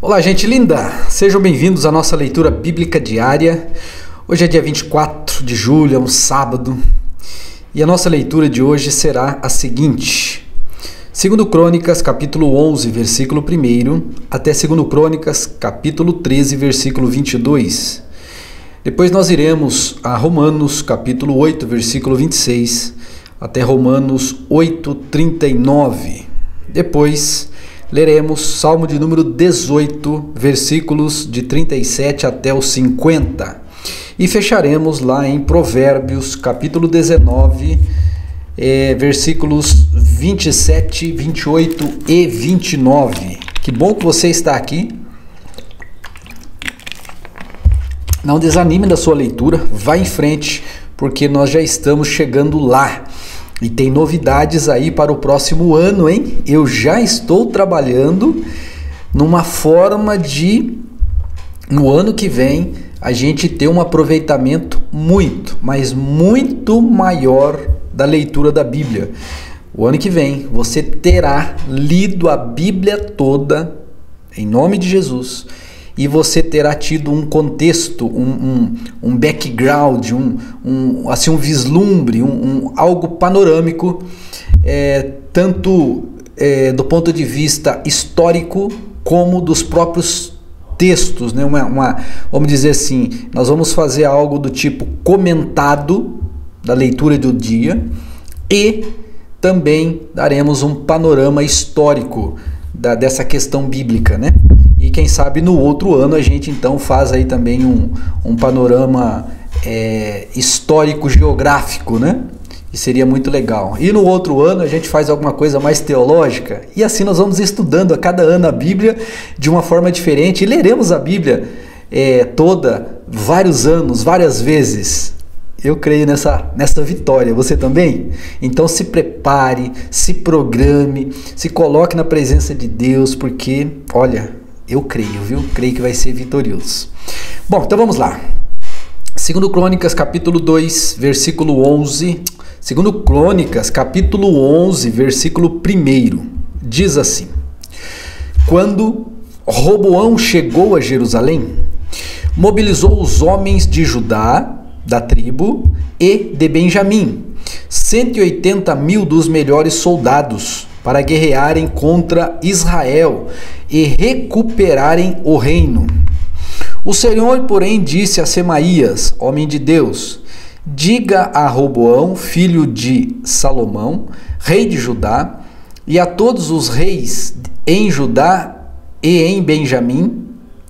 Olá, gente linda! Sejam bem-vindos à nossa leitura bíblica diária. Hoje é dia 24 de julho, é um sábado, e a nossa leitura de hoje será a seguinte: 2 Crônicas, capítulo 11, versículo 1, até 2 Crônicas, capítulo 13, versículo 22. Depois nós iremos a Romanos, capítulo 8, versículo 26, até Romanos 8, 39. Depois leremos Salmo de número 18, versículos de 37 até os 50. E fecharemos lá em Provérbios, capítulo 19, versículos 27, 28 e 29. Que bom que você está aqui. Não desanime da sua leitura, vá em frente, porque nós já estamos chegando lá. E tem novidades aí para o próximo ano, hein? Eu já estou trabalhando numa forma de, no ano que vem, a gente ter um aproveitamento muito, mas muito maior da leitura da Bíblia. O ano que vem você terá lido a Bíblia toda, em nome de Jesus, e você terá tido um contexto, um background, assim, um vislumbre, algo panorâmico, tanto do ponto de vista histórico como dos próprios textos, né? Vamos dizer assim, nós vamos fazer algo do tipo comentado da leitura do dia e também daremos um panorama histórico dessa questão bíblica, né? E quem sabe no outro ano a gente então faz aí também um panorama histórico geográfico, né? E seria muito legal. E no outro ano a gente faz alguma coisa mais teológica, e assim nós vamos estudando a cada ano a Bíblia de uma forma diferente, e leremos a Bíblia toda, vários anos, várias vezes. Eu creio nessa vitória, você também? Então se prepare, se programe, se coloque na presença de Deus, porque, olha, eu creio, viu? Creio que vai ser vitorioso. Bom, então vamos lá. 2 Crônicas, capítulo 2, versículo 11. 2 Crônicas, capítulo 11, versículo 1. Diz assim: Quando Roboão chegou a Jerusalém, mobilizou os homens de Judá, da tribo, e de Benjamim, 180.000 dos melhores soldados, para guerrearem contra Israel e recuperarem o reino. O Senhor, porém, disse a Semaías, homem de Deus: diga a Roboão, filho de Salomão, rei de Judá, e a todos os reis em Judá e em Benjamim,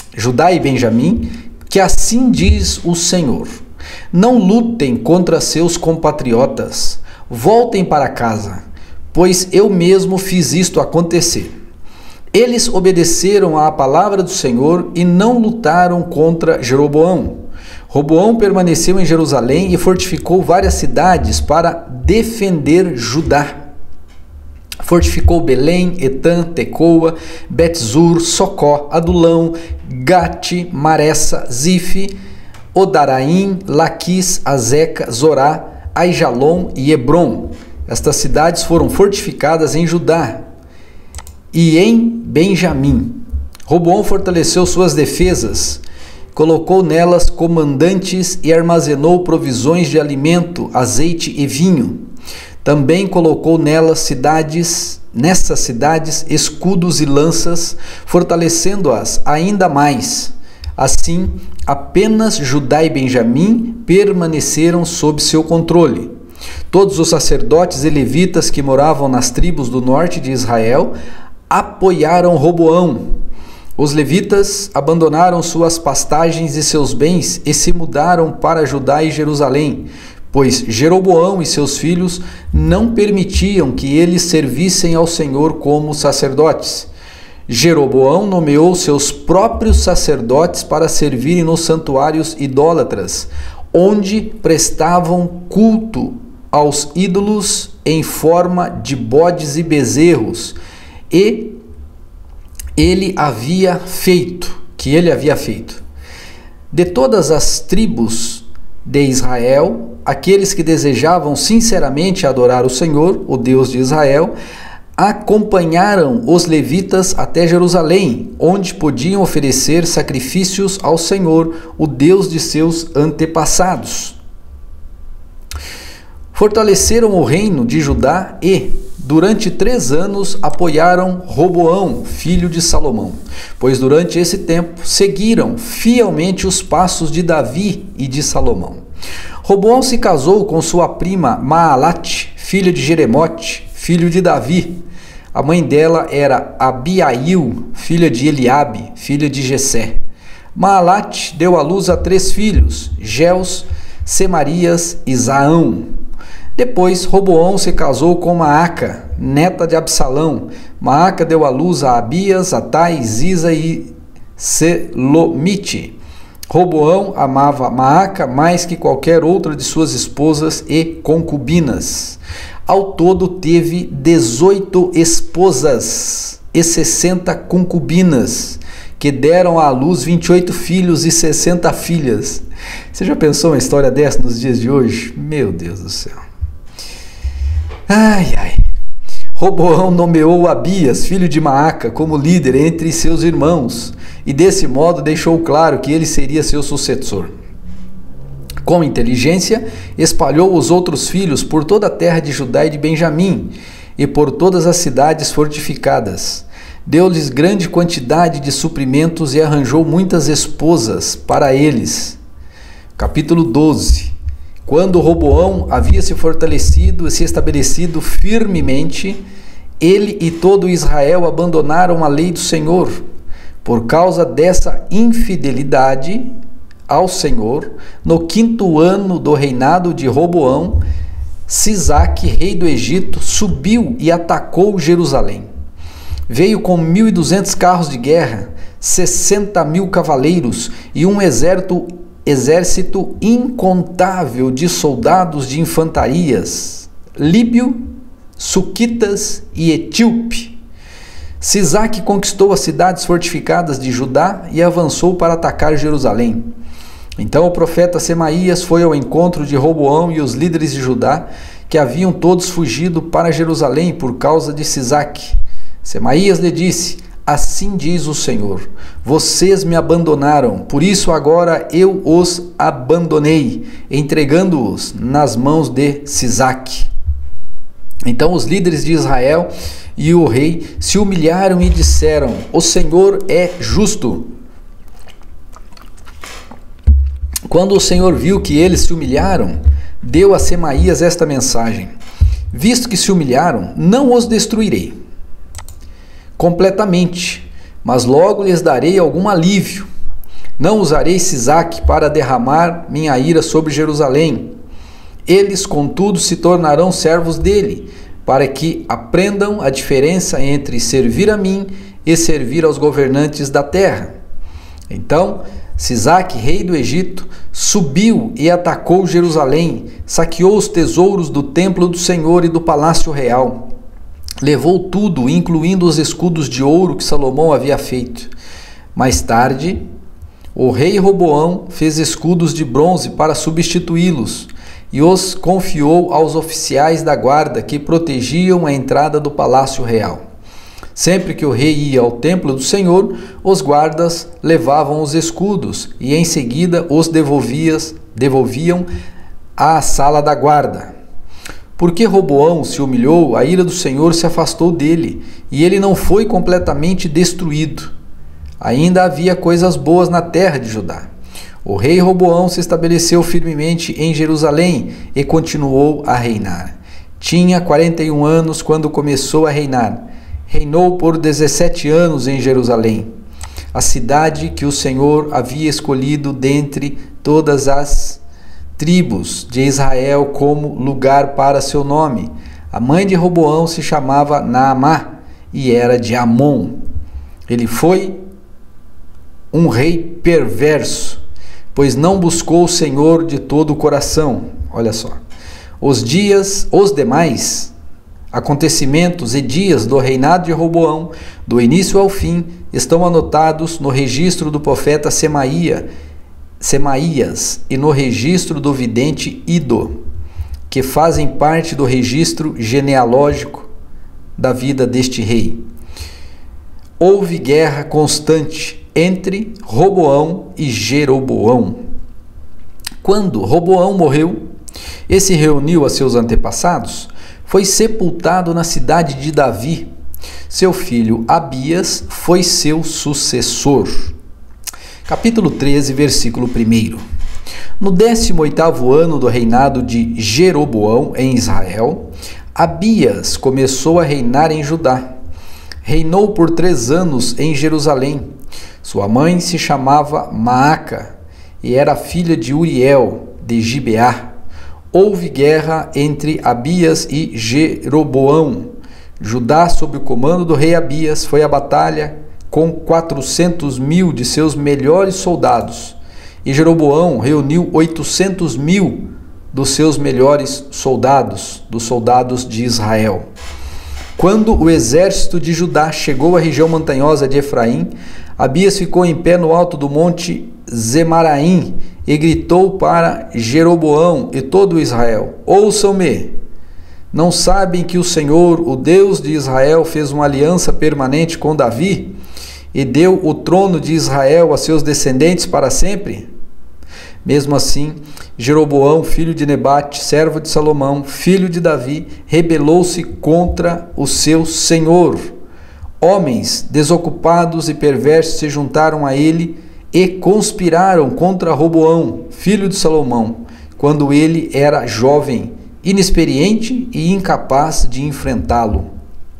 que assim diz o Senhor: não lutem contra seus compatriotas, voltem para casa, pois eu mesmo fiz isto acontecer. Eles obedeceram à palavra do Senhor e não lutaram contra Jeroboão. Roboão permaneceu em Jerusalém e fortificou várias cidades para defender Judá. Fortificou Belém, Etã, Tecoa, Betzur, Socó, Adulão, Gate, Maressa, Zife, Odaraim, Laquis, Azeca, Zorá, Aijalon e Hebron. Estas cidades foram fortificadas em Judá e em Benjamim. Roboão fortaleceu suas defesas, colocou nelas comandantes e armazenou provisões de alimento, azeite e vinho. Também colocou nessas cidades, escudos e lanças, fortalecendo-as ainda mais. Assim, apenas Judá e Benjamim permaneceram sob seu controle. Todos os sacerdotes e levitas que moravam nas tribos do norte de Israel apoiaram Roboão. Os levitas abandonaram suas pastagens e seus bens e se mudaram para Judá e Jerusalém, pois Jeroboão e seus filhos não permitiam que eles servissem ao Senhor como sacerdotes. Jeroboão nomeou seus próprios sacerdotes para servirem nos santuários idólatras, onde prestavam culto aos ídolos em forma de bodes e bezerros, que ele havia feito. De todas as tribos de Israel, aqueles que desejavam sinceramente adorar o Senhor, o Deus de Israel, acompanharam os levitas até Jerusalém, onde podiam oferecer sacrifícios ao Senhor, o Deus de seus antepassados. Fortaleceram o reino de Judá e, durante 3 anos, apoiaram Roboão, filho de Salomão, pois durante esse tempo seguiram fielmente os passos de Davi e de Salomão. Roboão se casou com sua prima Maalate, filha de Jeremote, filho de Davi. A mãe dela era Abiail, filha de Eliabe, filha de Jessé. Maalate deu à luz a 3 filhos, Jeus, Semarias e Zaão. Depois, Roboão se casou com Maaca, neta de Absalão. Maaca deu à luz a Abias, Atai, Ziza e Selomite. Roboão amava Maaca mais que qualquer outra de suas esposas e concubinas. Ao todo teve 18 esposas e 60 concubinas, que deram à luz 28 filhos e 60 filhas. Você já pensou uma história dessa nos dias de hoje? Meu Deus do céu. Ai, ai. Roboão nomeou Abias, filho de Maaca, como líder entre seus irmãos, e desse modo deixou claro que ele seria seu sucessor. Com inteligência, espalhou os outros filhos por toda a terra de Judá e de Benjamim, e por todas as cidades fortificadas. Deu-lhes grande quantidade de suprimentos e arranjou muitas esposas para eles. Capítulo 12. Quando Roboão havia se fortalecido e se estabelecido firmemente, ele e todo Israel abandonaram a lei do Senhor. Por causa dessa infidelidade ao Senhor, no 5º ano do reinado de Roboão, Sisaque, rei do Egito, subiu e atacou Jerusalém. Veio com 1.200 carros de guerra, 60.000 cavaleiros e um exército incontável de soldados de infantarias, líbio, suquitas e etíope. Sisaque conquistou as cidades fortificadas de Judá e avançou para atacar Jerusalém. Então o profeta Semaías foi ao encontro de Roboão e os líderes de Judá, que haviam todos fugido para Jerusalém por causa de Sisaque. Semaías lhe disse: assim diz o Senhor, vocês me abandonaram, por isso agora eu os abandonei, entregando-os nas mãos de Sisaque. Então os líderes de Israel e o rei se humilharam e disseram: o Senhor é justo. Quando o Senhor viu que eles se humilharam, deu a Semaías esta mensagem: visto que se humilharam, não os destruirei completamente, mas logo lhes darei algum alívio. Não usarei Sisaque para derramar minha ira sobre Jerusalém. Eles, contudo, se tornarão servos dele, para que aprendam a diferença entre servir a mim e servir aos governantes da terra. Então, Sisaque, rei do Egito, subiu e atacou Jerusalém, saqueou os tesouros do templo do Senhor e do palácio real. Levou tudo, incluindo os escudos de ouro que Salomão havia feito. Mais tarde, o rei Roboão fez escudos de bronze para substituí-los e os confiou aos oficiais da guarda que protegiam a entrada do palácio real. Sempre que o rei ia ao templo do Senhor, os guardas levavam os escudos e em seguida os devolviam à sala da guarda. Porque Roboão se humilhou, a ira do Senhor se afastou dele, e ele não foi completamente destruído. Ainda havia coisas boas na terra de Judá. O rei Roboão se estabeleceu firmemente em Jerusalém e continuou a reinar. Tinha 41 anos quando começou a reinar. Reinou por 17 anos em Jerusalém, a cidade que o Senhor havia escolhido dentre todas as tribos de Israel como lugar para seu nome. A mãe de Roboão se chamava Naamá e era de Amon. Ele foi um rei perverso, pois não buscou o Senhor de todo o coração. Olha só. Os demais acontecimentos e dias do reinado de Roboão, do início ao fim, estão anotados no registro do profeta Semaías e no registro do vidente Ido, que fazem parte do registro genealógico da vida deste rei. Houve guerra constante entre Roboão e Jeroboão. Quando Roboão morreu e se reuniu a seus antepassados, foi sepultado na cidade de Davi. Seu filho Abias foi seu sucessor. Capítulo 13, versículo 1. No 18º ano do reinado de Jeroboão em Israel, Abias começou a reinar em Judá. Reinou por 3 anos em Jerusalém. Sua mãe se chamava Maaca e era filha de Uriel, de Gibeá. Houve guerra entre Abias e Jeroboão. Judá, sob o comando do rei Abias, foi à batalha com 400.000 de seus melhores soldados. E Jeroboão reuniu 800.000 dos seus melhores soldados, dos soldados de Israel. Quando o exército de Judá chegou à região montanhosa de Efraim, Abias ficou em pé no alto do monte Zemaraim e gritou para Jeroboão e todo Israel: Ouçam-me! Não sabem que o Senhor, o Deus de Israel, fez uma aliança permanente com Davi e deu o trono de Israel a seus descendentes para sempre? Mesmo assim, Jeroboão, filho de Nebate, servo de Salomão, filho de Davi, rebelou-se contra o seu senhor. Homens desocupados e perversos se juntaram a ele e conspiraram contra Roboão, filho de Salomão, quando ele era jovem, inexperiente e incapaz de enfrentá-lo.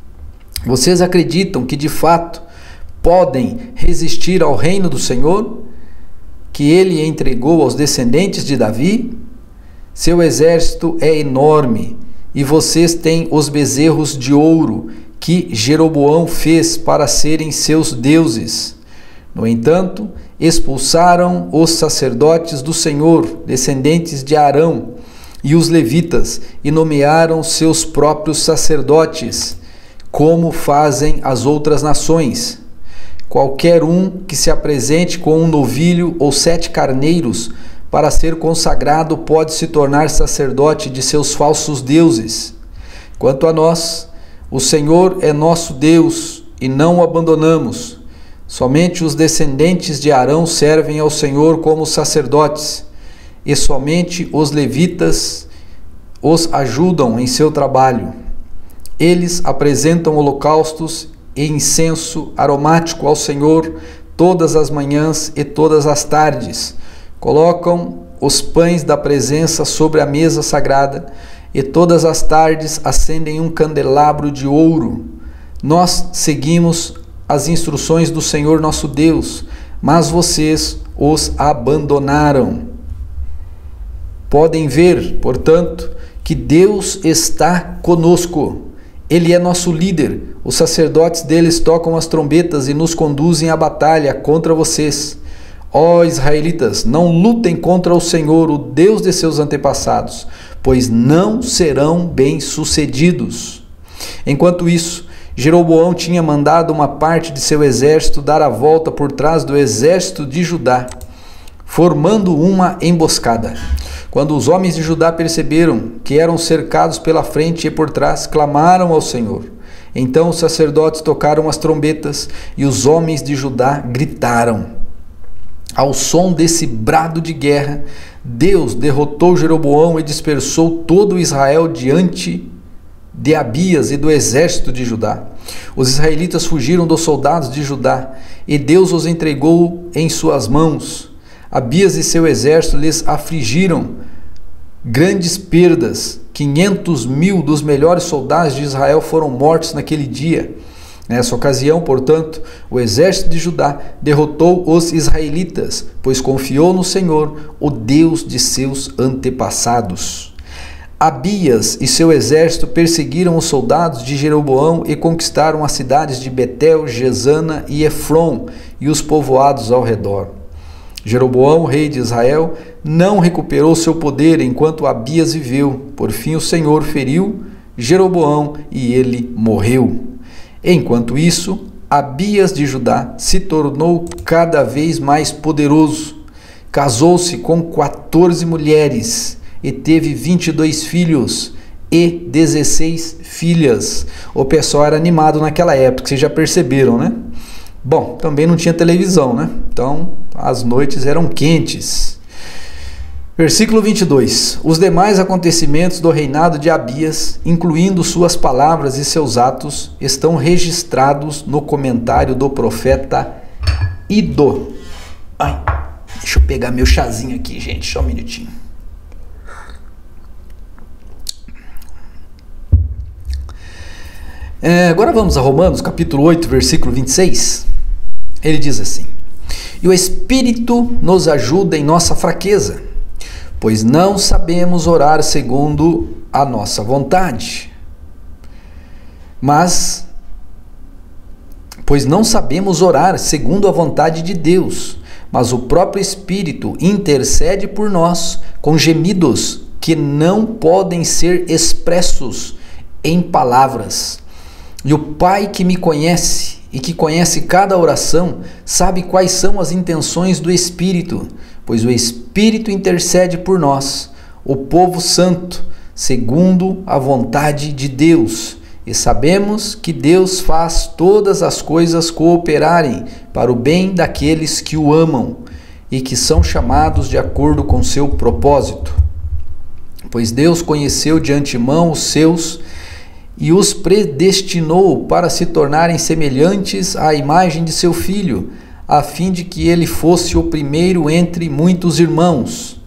Vocês acreditam que de fato podem resistir ao reino do Senhor, que ele entregou aos descendentes de Davi? Seu exército é enorme e vocês têm os bezerros de ouro que Jeroboão fez para serem seus deuses. No entanto, expulsaram os sacerdotes do Senhor, descendentes de Arão, e os levitas, e nomearam seus próprios sacerdotes, como fazem as outras nações. Qualquer um que se apresente com um novilho ou 7 carneiros para ser consagrado pode se tornar sacerdote de seus falsos deuses. Quanto a nós, o Senhor é nosso Deus e não o abandonamos. Somente os descendentes de Arão servem ao Senhor como sacerdotes, e somente os levitas os ajudam em seu trabalho. Eles apresentam holocaustos e incenso aromático ao Senhor todas as manhãs e todas as tardes. Colocam os pães da presença sobre a mesa sagrada e todas as tardes acendem um candelabro de ouro. Nós seguimos as instruções do Senhor nosso Deus, mas vocês os abandonaram. Podem ver, portanto, que Deus está conosco. Ele é nosso líder. Os sacerdotes deles tocam as trombetas e nos conduzem à batalha contra vocês. Ó israelitas, não lutem contra o Senhor, o Deus de seus antepassados, pois não serão bem-sucedidos. Enquanto isso, Jeroboão tinha mandado uma parte de seu exército dar a volta por trás do exército de Judá, formando uma emboscada. Quando os homens de Judá perceberam que eram cercados pela frente e por trás, clamaram ao Senhor. Então os sacerdotes tocaram as trombetas e os homens de Judá gritaram. Ao som desse brado de guerra, Deus derrotou Jeroboão e dispersou todo Israel diante de Abias e do exército de Judá. Os israelitas fugiram dos soldados de Judá e Deus os entregou em suas mãos. Abias e seu exército lhes afligiram grandes perdas. 500.000 dos melhores soldados de Israel foram mortos naquele dia. Nessa ocasião, portanto, o exército de Judá derrotou os israelitas, pois confiou no Senhor, o Deus de seus antepassados. Abias e seu exército perseguiram os soldados de Jeroboão e conquistaram as cidades de Betel, Gesana e Efron e os povoados ao redor. Jeroboão, rei de Israel, não recuperou seu poder enquanto Abias viveu. Por fim, o Senhor feriu Jeroboão e ele morreu. Enquanto isso, Abias de Judá se tornou cada vez mais poderoso. Casou-se com 14 mulheres e teve 22 filhos. e 16 filhas. O pessoal era animado naquela época, vocês já perceberam, né? Bom, também não tinha televisão, né? Então, as noites eram quentes. Versículo 22. Os demais acontecimentos do reinado de Abias, incluindo suas palavras e seus atos, estão registrados no comentário do profeta Ido. Ai, deixa eu pegar meu chazinho aqui, gente, só um minutinho. Agora vamos a Romanos, capítulo 8, versículo 26. Ele diz assim: e o Espírito nos ajuda em nossa fraqueza, pois não sabemos orar segundo a nossa vontade. Pois não sabemos orar segundo a vontade de Deus, mas o próprio Espírito intercede por nós com gemidos que não podem ser expressos em palavras. E o Pai que me conhece e que conhece cada oração, sabe quais são as intenções do Espírito, pois o Espírito intercede por nós, o povo santo, segundo a vontade de Deus. E sabemos que Deus faz todas as coisas cooperarem para o bem daqueles que o amam e que são chamados de acordo com seu propósito. Pois Deus conheceu de antemão os seus e os predestinou para se tornarem semelhantes à imagem de seu Filho, a fim de que ele fosse o primeiro entre muitos irmãos.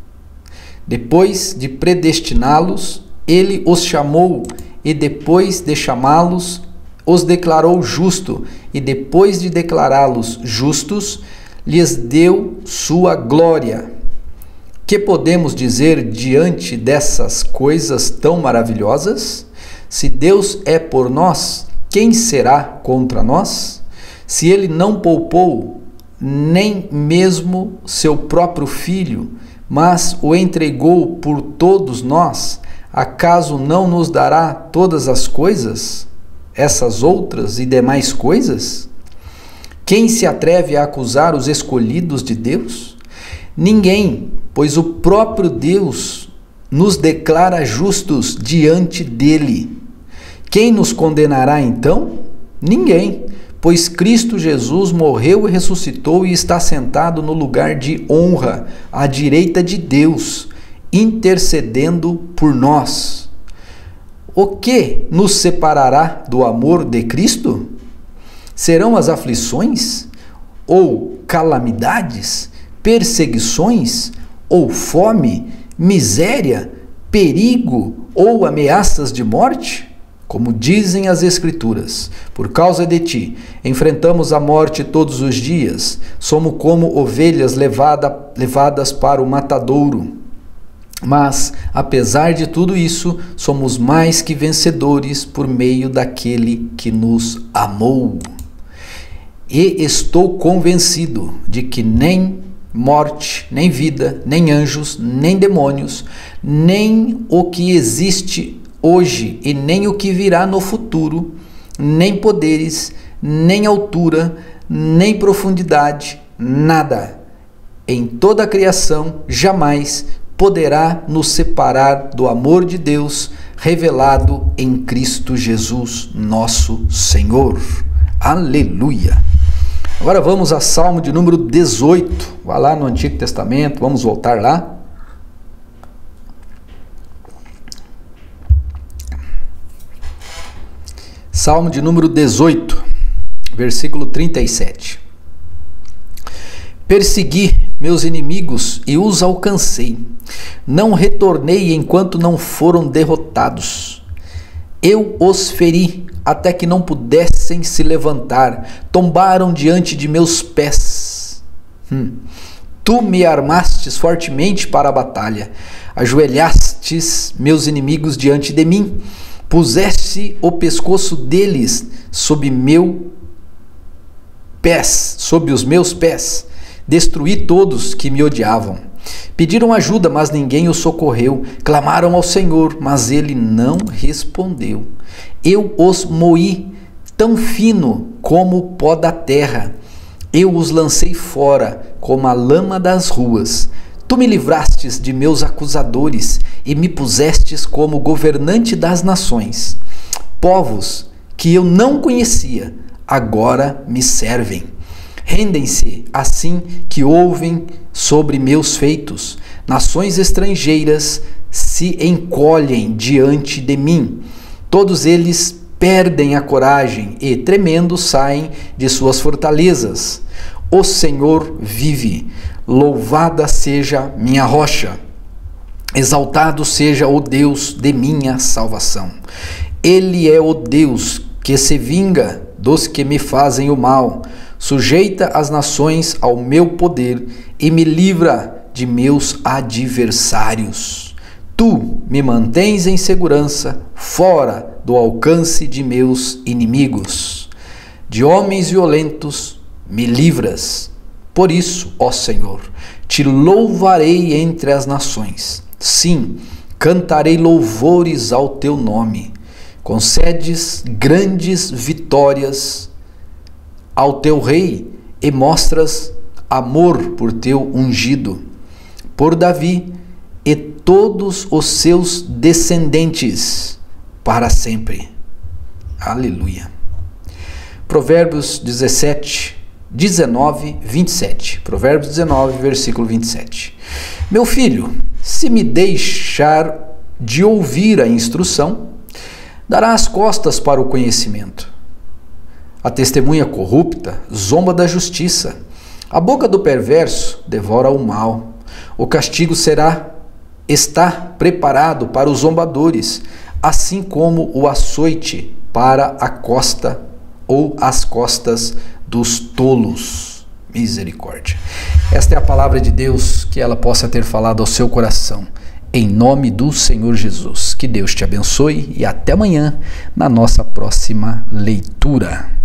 Depois de predestiná-los, ele os chamou, e depois de chamá-los, os declarou justo, e depois de declará-los justos, lhes deu sua glória. Que podemos dizer diante dessas coisas tão maravilhosas? Se Deus é por nós, quem será contra nós? Se ele não poupou nem mesmo seu próprio Filho, mas o entregou por todos nós, acaso não nos dará todas as coisas, essas outras e demais coisas? Quem se atreve a acusar os escolhidos de Deus? Ninguém, pois o próprio Deus nos declara justos diante dele. Quem nos condenará então? Ninguém, pois Cristo Jesus morreu e ressuscitou e está sentado no lugar de honra, à direita de Deus, intercedendo por nós. O que nos separará do amor de Cristo? Serão as aflições, ou calamidades, perseguições, ou fome, miséria, perigo ou ameaças de morte? Como dizem as Escrituras, por causa de ti, enfrentamos a morte todos os dias, somos como ovelhas levadas para o matadouro. Mas, apesar de tudo isso, somos mais que vencedores por meio daquele que nos amou. E estou convencido de que nem morte, nem vida, nem anjos, nem demônios, nem o que existe hoje e nem o que virá no futuro, nem poderes, nem altura, nem profundidade, nada em toda a criação jamais poderá nos separar do amor de Deus revelado em Cristo Jesus, nosso Senhor. Aleluia! Agora vamos a Salmo de número 18. Vá lá no Antigo Testamento, vamos voltar lá. Salmo de número 18, versículo 37. Persegui meus inimigos e os alcancei. Não retornei enquanto não foram derrotados. Eu os feri até que não pudessem se levantar. Tombaram diante de meus pés. Tu me armastes fortemente para a batalha. Ajoelhastes meus inimigos diante de mim. Puseste o pescoço deles sob os meus pés. Destruí todos que me odiavam. Pediram ajuda, mas ninguém os socorreu. Clamaram ao Senhor, mas ele não respondeu. Eu os moí tão fino como o pó da terra. Eu os lancei fora como a lama das ruas. Tu me livrastes de meus acusadores e me pusestes como governante das nações. Povos que eu não conhecia, agora me servem. Rendem-se assim que ouvem sobre meus feitos. Nações estrangeiras se encolhem diante de mim. Todos eles perdem a coragem e, tremendo, saem de suas fortalezas. O Senhor vive. Louvada seja minha rocha. Exaltado seja o Deus de minha salvação. Ele é o Deus que se vinga dos que me fazem o mal. Sujeita as nações ao meu poder e me livra de meus adversários. Tu me mantens em segurança, fora do alcance de meus inimigos. De homens violentos me livras. Por isso, ó Senhor, te louvarei entre as nações. Sim, cantarei louvores ao teu nome. Concedes grandes vitórias ao teu rei e mostras amor por teu ungido, por Davi e todos os seus descendentes para sempre. Aleluia. Provérbios 19, 27. Provérbios 19, versículo 27. Meu filho, se me deixar de ouvir a instrução, dará as costas para o conhecimento. A testemunha corrupta zomba da justiça. A boca do perverso devora o mal. O castigo está preparado para os zombadores, assim como o açoite para a costa ou as costas dos tolos. Misericórdia. Esta é a palavra de Deus, que ela possa ter falado ao seu coração. Em nome do Senhor Jesus. Que Deus te abençoe e até amanhã na nossa próxima leitura.